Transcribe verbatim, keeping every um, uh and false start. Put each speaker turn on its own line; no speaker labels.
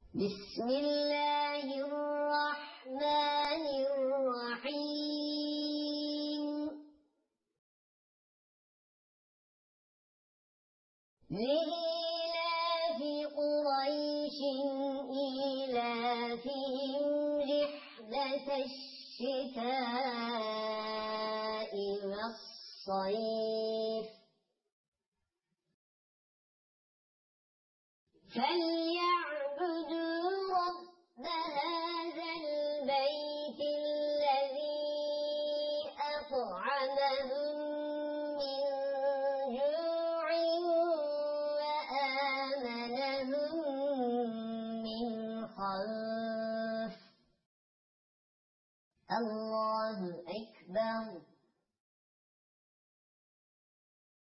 بسم الله الرحمن الرحيم. لإيلاف قريش إيلافهم رحلة الشتاء والصيف فليعبدوا رب هذا البيت الذي أطعمهم من جوع وآمنهم من خوف. الله أكبر.